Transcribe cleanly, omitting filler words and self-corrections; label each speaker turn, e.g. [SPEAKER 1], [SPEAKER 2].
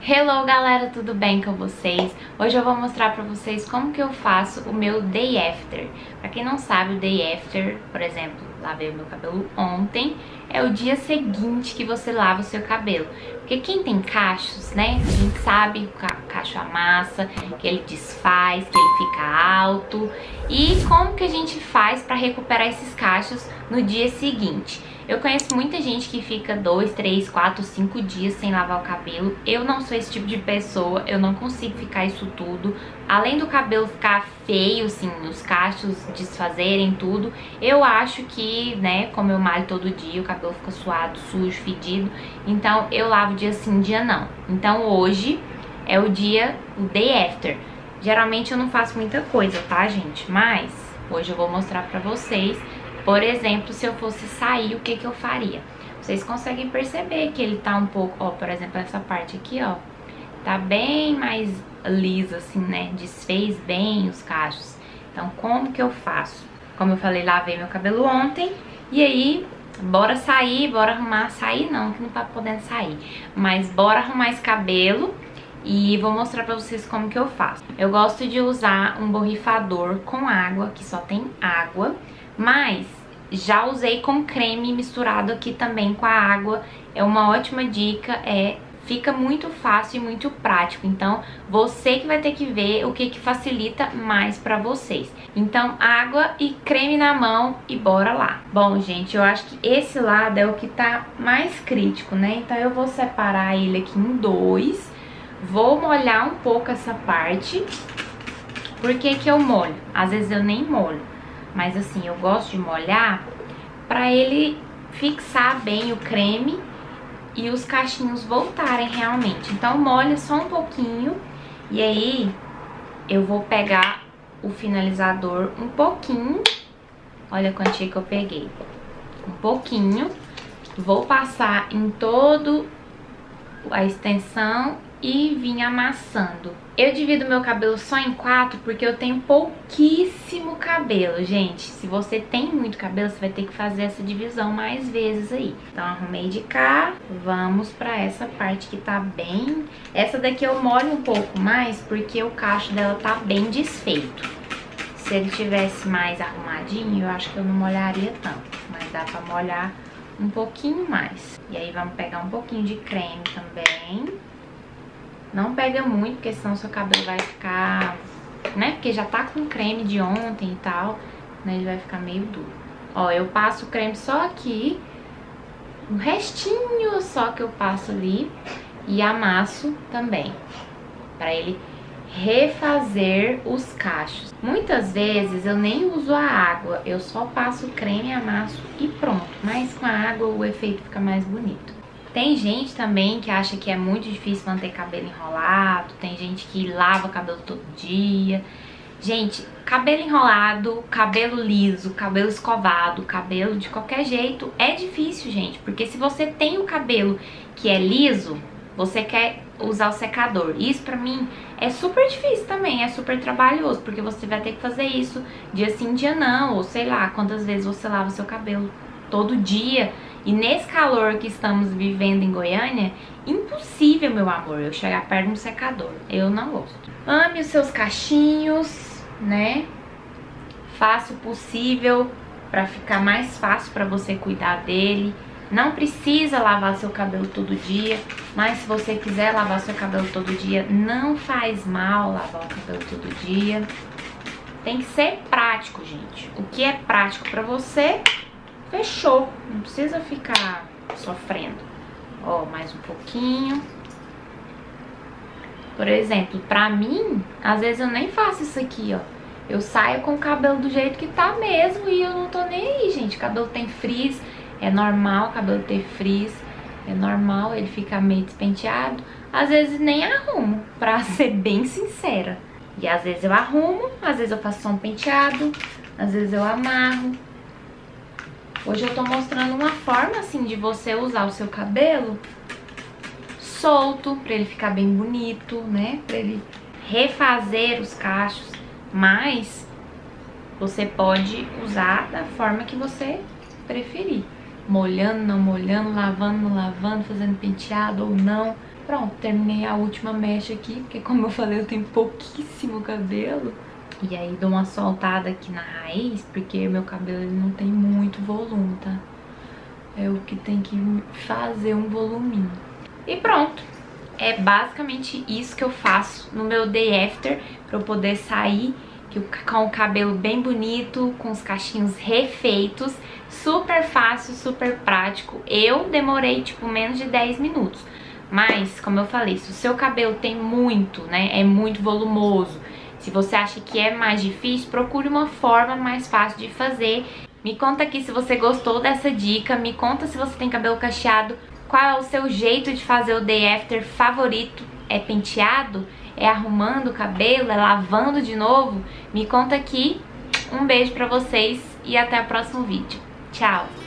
[SPEAKER 1] Hello galera, tudo bem com vocês? Hoje eu vou mostrar pra vocês como que eu faço o meu day after. Pra quem não sabe, o day after, por exemplo, lavei o meu cabelo ontem, é o dia seguinte que você lava o seu cabelo. Porque quem tem cachos, né, a gente sabe que o cacho amassa, que ele desfaz, que ele fica alto. E como que a gente faz pra recuperar esses cachos no dia seguinte? Eu conheço muita gente que fica 2, 3, 4, 5 dias sem lavar o cabelo. Eu não sou esse tipo de pessoa, eu não consigo ficar isso tudo. Além do cabelo ficar feio, assim, os cachos desfazerem tudo, eu acho que, né, como eu malho todo dia, o cabelo fica suado, sujo, fedido. Então eu lavo dia sim, dia não. Então hoje é o day after. Geralmente eu não faço muita coisa, tá, gente? Mas hoje eu vou mostrar pra vocês. Por exemplo, se eu fosse sair, o que que eu faria? Vocês conseguem perceber que ele tá um pouco, ó, por exemplo, essa parte aqui, ó, tá bem mais lisa, assim, né? Desfez bem os cachos. Então, como que eu faço? Como eu falei, lavei meu cabelo ontem, e aí, bora sair, bora arrumar, sair não, que não tá podendo sair, mas bora arrumar esse cabelo. E vou mostrar pra vocês como que eu faço. Eu gosto de usar um borrifador com água, que só tem água, mas já usei com creme misturado aqui também com a água. É uma ótima dica, fica muito fácil e muito prático. Então, você que vai ter que ver o que facilita mais pra vocês. Então, água e creme na mão e bora lá. Bom, gente, eu acho que esse lado é o que tá mais crítico, né? Então, eu vou separar ele aqui em dois. Vou molhar um pouco essa parte. Por que que eu molho? Às vezes eu nem molho, mas assim, eu gosto de molhar pra ele fixar bem o creme e os cachinhos voltarem realmente. Então molha só um pouquinho e aí eu vou pegar o finalizador um pouquinho. Olha a quantia que eu peguei. Um pouquinho. Vou passar em todo a extensão e vim amassando. Eu divido meu cabelo só em 4 porque eu tenho pouquíssimo cabelo, gente. Se você tem muito cabelo, você vai ter que fazer essa divisão mais vezes aí. Então arrumei de cá, vamos pra essa parte que tá bem... Essa daqui eu molho um pouco mais porque o cacho dela tá bem desfeito. Se ele tivesse mais arrumadinho, eu acho que eu não molharia tanto, mas dá pra molhar um pouquinho mais. E aí vamos pegar um pouquinho de creme também. Não pega muito, porque senão seu cabelo vai ficar, né? Porque já tá com creme de ontem e tal, né? Ele vai ficar meio duro. Ó, eu passo o creme só aqui, um restinho só que eu passo ali e amasso também, pra ele refazer os cachos. Muitas vezes eu nem uso a água, eu só passo o creme, amasso e pronto. Mas com a água o efeito fica mais bonito. Tem gente também que acha que é muito difícil manter cabelo enrolado, tem gente que lava o cabelo todo dia. Gente, cabelo enrolado, cabelo liso, cabelo escovado, cabelo de qualquer jeito é difícil, gente. Porque se você tem o cabelo que é liso, você quer usar o secador. Isso pra mim é super difícil também, é super trabalhoso, porque você vai ter que fazer isso dia sim, dia não, ou sei lá quantas vezes você lava o seu cabelo todo dia. E nesse calor que estamos vivendo em Goiânia, impossível, meu amor, eu chegar perto de um secador. Eu não gosto. Ame os seus cachinhos, né? Faça o possível pra ficar mais fácil pra você cuidar dele. Não precisa lavar seu cabelo todo dia, mas se você quiser lavar seu cabelo todo dia, não faz mal lavar o cabelo todo dia. Tem que ser prático, gente. O que é prático pra você... Fechou, não precisa ficar sofrendo. Ó, mais um pouquinho. Por exemplo, pra mim, às vezes eu nem faço isso aqui, ó. Eu saio com o cabelo do jeito que tá mesmo e eu não tô nem aí, gente. O cabelo tem frizz, é normal o cabelo ter frizz, é normal ele ficar meio despenteado. Às vezes nem arrumo, pra ser bem sincera. E às vezes eu arrumo, às vezes eu faço só um penteado, às vezes eu amarro. Hoje eu tô mostrando uma forma, assim, de você usar o seu cabelo solto, pra ele ficar bem bonito, né? Pra ele refazer os cachos, mas você pode usar da forma que você preferir. molhando, não molhando, lavando, não lavando, fazendo penteado ou não. Pronto, terminei a última mecha aqui, porque como eu falei, eu tenho pouquíssimo cabelo. E aí dou uma soltada aqui na raiz, porque meu cabelo ele não tem muito volume, tá? É o que tem que fazer um voluminho. E pronto. É basicamente isso que eu faço no meu day after, pra eu poder sair com o cabelo bem bonito, com os cachinhos refeitos. Super fácil, super prático. Eu demorei tipo menos de 10 minutos. Mas, como eu falei, se o seu cabelo tem muito, né, é muito volumoso, se você acha que é mais difícil, procure uma forma mais fácil de fazer. Me conta aqui se você gostou dessa dica, me conta se você tem cabelo cacheado, qual é o seu jeito de fazer o day after favorito? É penteado? É arrumando o cabelo? É lavando de novo? Me conta aqui. Um beijo pra vocês e até o próximo vídeo. Tchau!